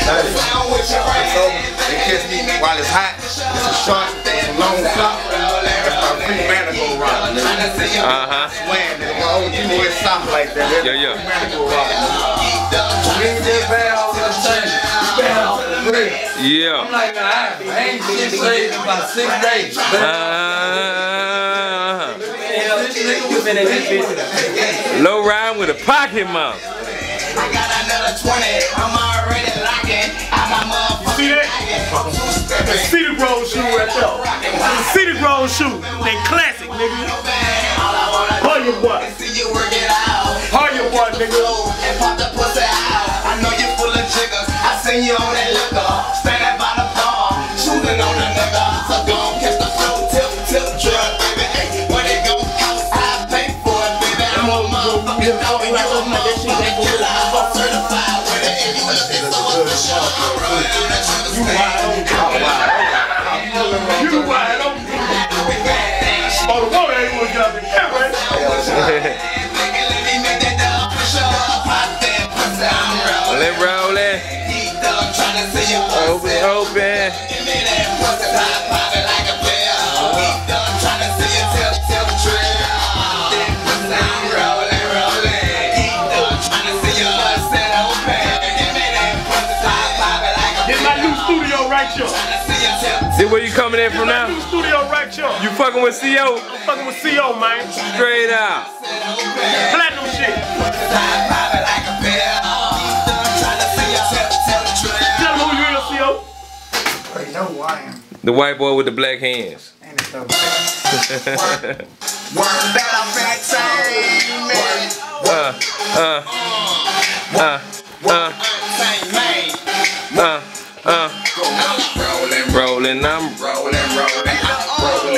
So they catch me while it's hot. It's a short, it's a long flop. That's my free mana go rock. Swear, nigga, my old people always soft like that. That's free mana go rock. Yeah. I'm like, I ain't been saved in about 6 days. Low ride with a pocket mouth. I got another 20, I'm already locking. You see that? The City Road shoe right there. The City Road shoe. They classic, nigga. How you what? How you what, nigga? And pop the pussy out. I know you full of jiggers. I seen you on that liquor. Standing by the bar, shooting on a nigga. So gon' catch the flow, tip, drug, baby. Hey, when it go out, I pay for it, baby. I'm on motherfucking dog, and you know that shit ain't gonna lie. I'm certified with it, and you a bitch, so you wide open. You wide open. Oh, the water ain't gonna get out the camera. Roll it. Open. Get my new studio right here. See where you coming in from now? New studio right here. You fucking with CO? I'm fucking with CO, man. Straight out. Platinum shit. Tell them who you is, CO. You know who I am. The white boy with the black hands. Ain't it though? Rolling, I'm rolling.